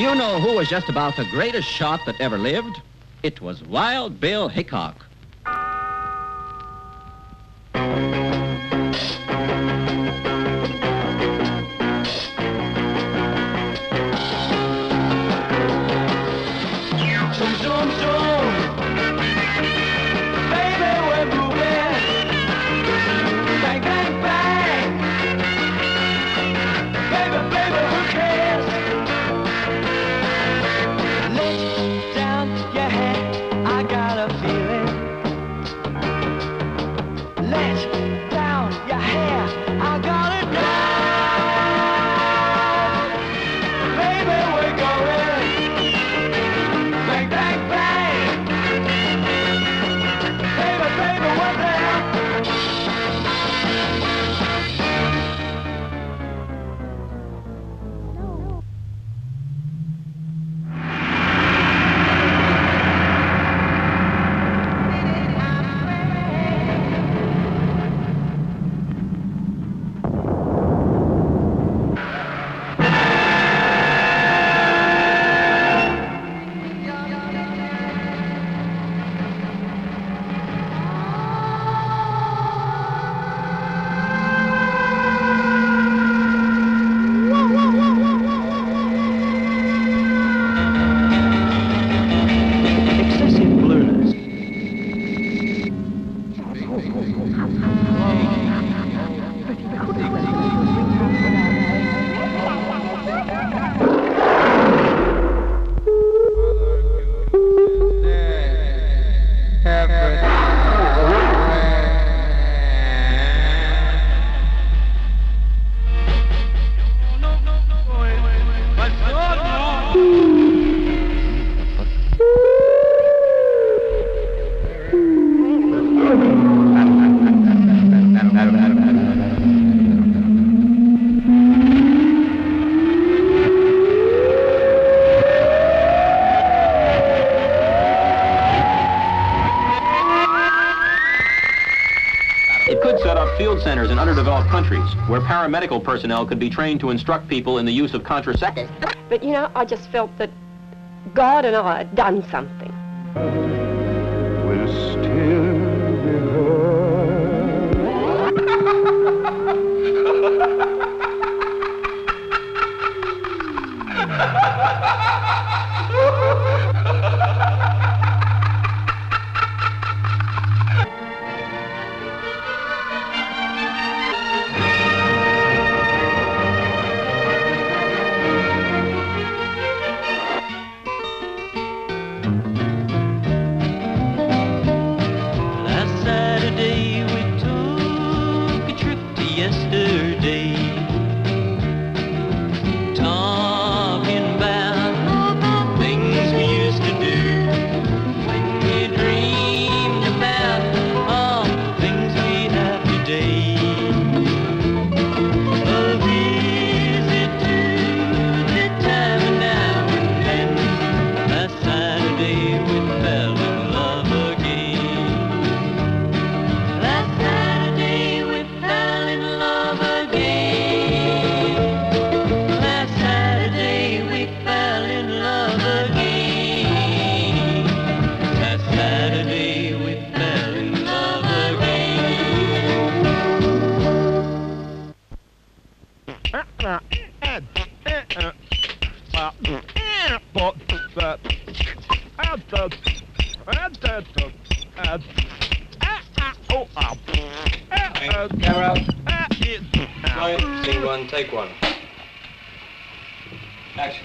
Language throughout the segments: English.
you know who was just about the greatest shot that ever lived? It was Wild Bill Hickok. Field centers in underdeveloped countries where paramedical personnel could be trained to instruct people in the use of contraceptives. But, you know, I just felt that God and I had done something. Will still be Scene one, take one. Action.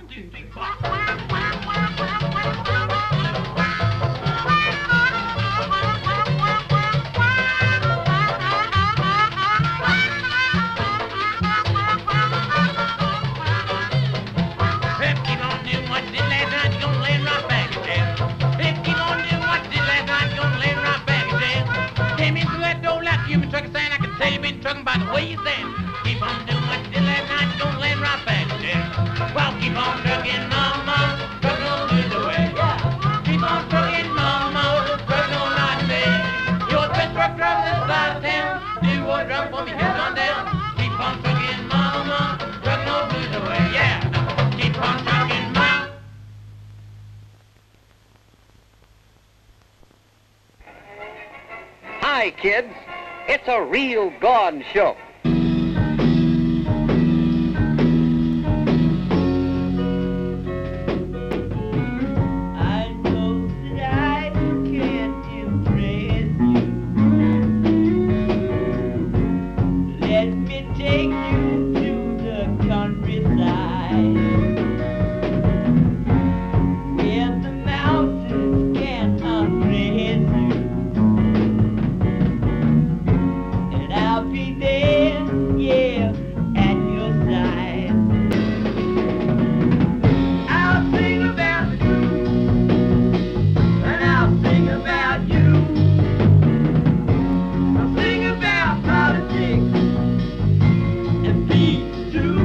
2, 3, 4. Keep on doing what you did last night, you're gonna lay right back in jail. Keep on doing what you did last night, you're gonna lay right back in jail. Came in through that door like you've been trucking sand, I can tell you've been trucking by the way you stand. Keep on doing what you did last night, you're gonna lay right back in jail. Well, keep on trucking, mama, trucking on through the way. Keep on trucking, mama, trucking on night and day. You're the best truck driver this side of town. Do what drop for me, head on down. Keep on trucking, mama, trucking on through the way. Yeah, keep on trucking, mama. Hi, kids. It's a real gone show. I know that I can't impress you. Let me take you to the countryside, where the mountains can't undress you, and I'll be there, yeah, at your side. I'll sing about the truth, and I'll sing about you. I'll sing about politics and peace too.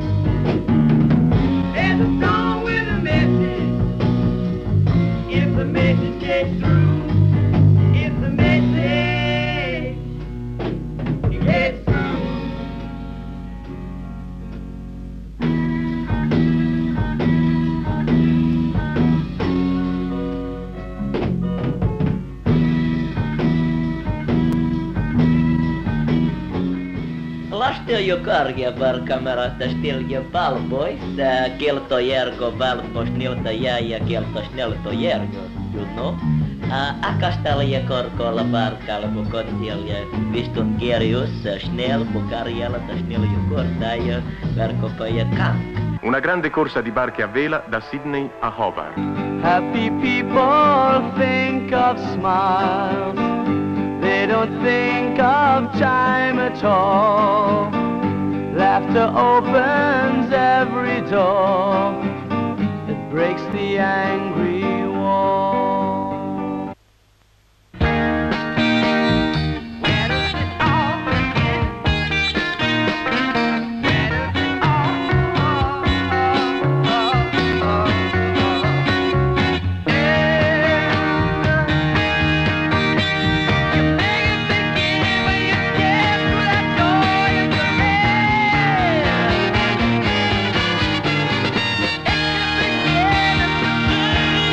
There's a song with a message, if the message gets through, if the message gets through. Lastelju karjavarkamerasta stilju valpois, kelto järko valpos nilta jää ja kelto snelto järjo, you know. Akastalja korkolla parkalla mu kotialja vistun kirjus snel mu karjalla snelju kortaja verkopaja kank. Una grande corsa di barche a vela da Sydney a Hobart. Happy people think of smiles, they don't think of time at all. Laughter opens every door, it breaks the angry wall. Where does it all begin? Where does it all end?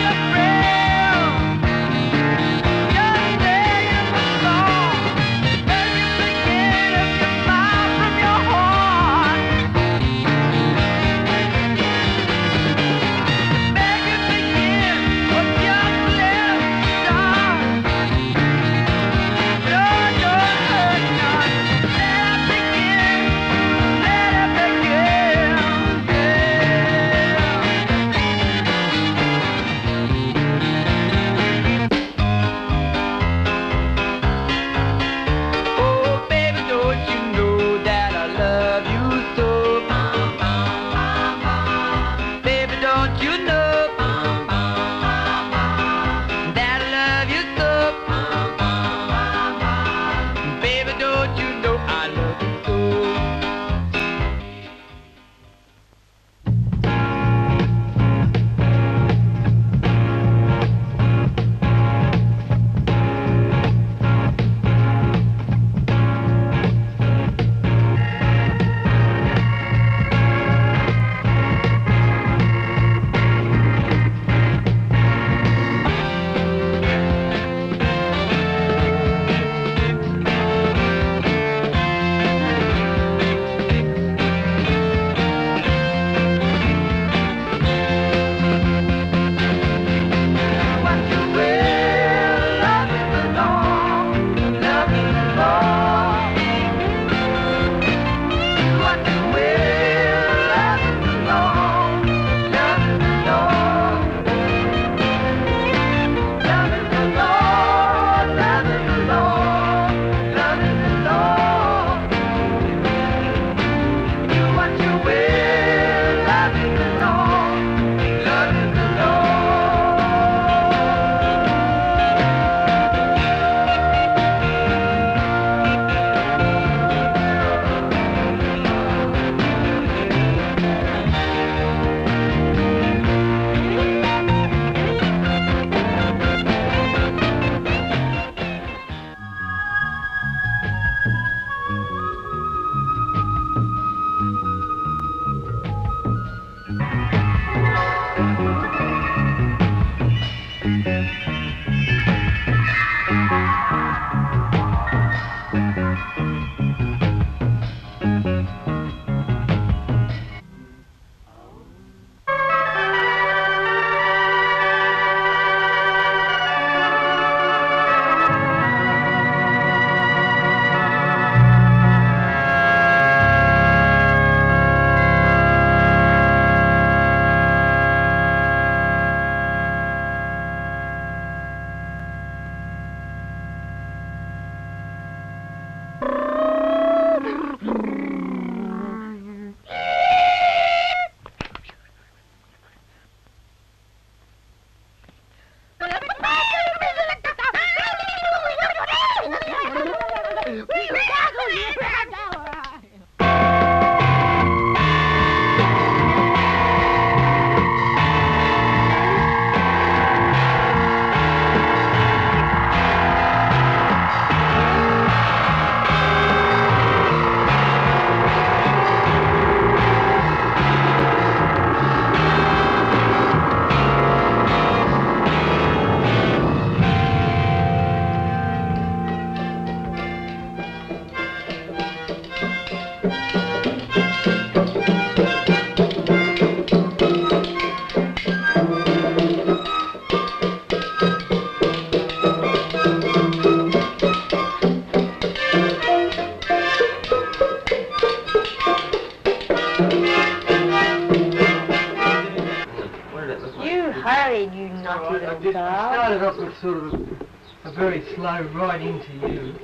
again, you nutty little I bastard. started off with sort of a very slow right into you.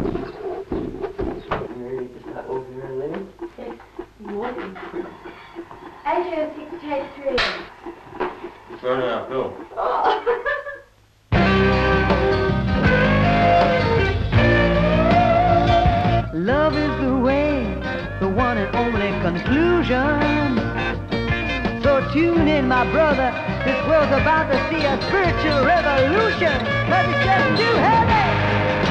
Asia 683. Burning out, Bill. Love is the way, the one and only conclusion. So tune in, my brother, this world's about to see a spiritual revolution. But it's just too heavy.